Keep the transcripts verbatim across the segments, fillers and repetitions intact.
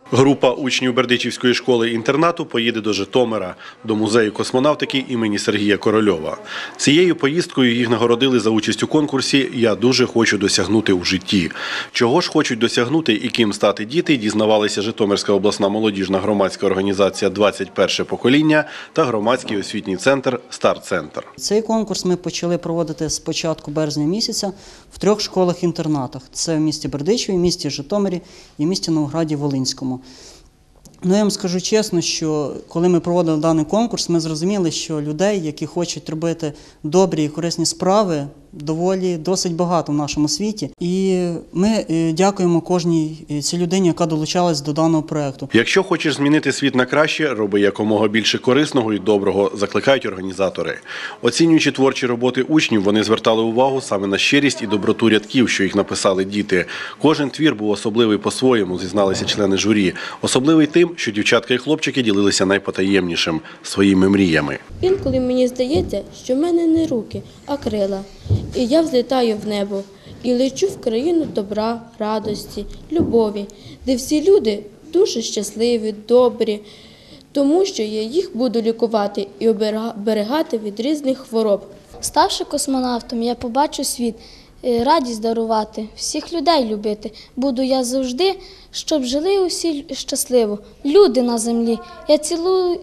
Група учнів Бердичівської школи-інтернату поїде до Житомира, до музею космонавтики імені Сергія Корольова. Цією поїздкою їх нагородили за участь у конкурсі «Я дуже хочу досягнути у житті». Чого ж хочуть досягнути і ким стати діти, дізнавалися Житомирська обласна молодіжна громадська організація «двадцять перше покоління» та громадський освітній центр «Старт-центр». Цей конкурс ми почали проводити з початку березня місяця в трьох школах-інтернатах. Це в місті Бердичеві, в місті Житомирі і в місті Новограді-Волинському. Ну, я вам скажу чесно, що коли ми проводили даний конкурс, ми зрозуміли, що людей, які хочуть робити добрі і корисні справи, доволі досить багато в нашому світі. І ми дякуємо кожній цій людині, яка долучалась до даного проєкту. Якщо хочеш змінити світ на краще, роби якомога більше корисного і доброго, закликають організатори. Оцінюючи творчі роботи учнів, вони звертали увагу саме на щирість і доброту рядків, що їх написали діти. Кожен твір був особливий по-своєму, зізналися члени журі. Особливий тим, що дівчатка і хлопчики ділилися найпотаємнішим – своїми мріями. Інколи мені здається, що в мене не руки, а крила. І я взлітаю в небо і лечу в країну добра, радості, любові, де всі люди дуже щасливі, добрі, тому що я їх буду лікувати і оберігати від різних хвороб. Ставши космонавтом, я побачу світ, радість дарувати, всіх людей любити. Буду я завжди, щоб жили усі щасливо. Люди на землі, я цілую,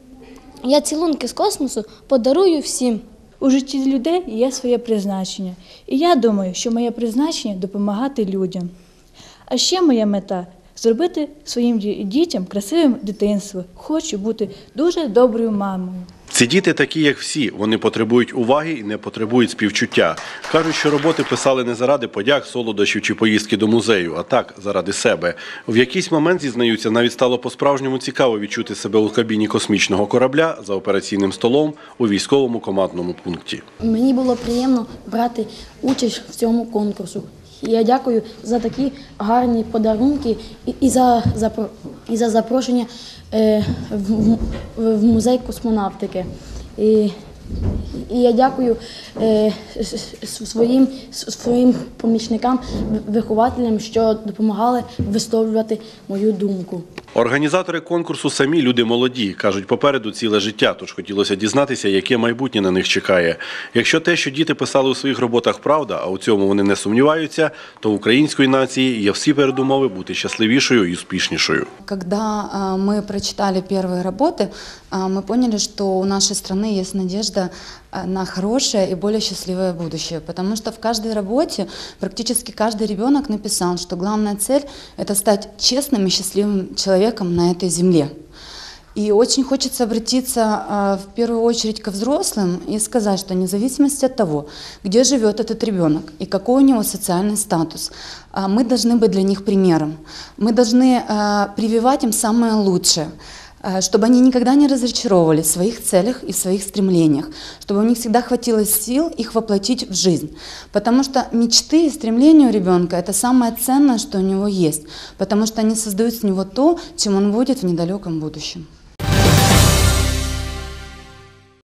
я цілунки з космосу подарую всім. У житті людей є своє призначення. І я думаю, що моє призначення – допомагати людям. А ще моя мета – зробити своїм дітям красивим дитинство. Хочу бути дуже доброю мамою. Ці діти такі, як всі. Вони потребують уваги і не потребують співчуття. Кажуть, що роботи писали не заради подяк, солодощів чи поїздки до музею, а так, заради себе. В якийсь момент, зізнаються, навіть стало по-справжньому цікаво відчути себе у кабіні космічного корабля за операційним столом у військовому командному пункті. Мені було приємно брати участь в цьому конкурсу. Я дякую за такі гарні подарунки і, і, за, за, і за запрошення е, в, в музей космонавтики. І, і я дякую е, своїм, своїм помічникам, вихователям, що допомагали висловлювати мою думку. Організатори конкурсу самі люди молоді. Кажуть, попереду ціле життя, тож хотілося дізнатися, яке майбутнє на них чекає. Якщо те, що діти писали у своїх роботах, правда, а у цьому вони не сумніваються, то в української нації є всі передумови бути щасливішою і успішнішою. Коли ми прочитали перші роботи, ми поняли, що у нашої країни є надежда на хорошее и более счастливое будущее. Потому что в каждой работе практически каждый ребенок написал, что главная цель – это стать честным и счастливым человеком на этой земле. И очень хочется обратиться в первую очередь ко взрослым и сказать, что вне зависимости от того, где живет этот ребенок и какой у него социальный статус, мы должны быть для них примером. Мы должны прививать им самое лучшее, чтобы они никогда не разочаровывались в своих целях и в своих стремлениях, чтобы у них всегда хватило сил их воплотить в жизнь. Потому что мечты и стремления у ребенка – это самое ценное, что у него есть, потому что они создают с него то, чем он будет в недалеком будущем.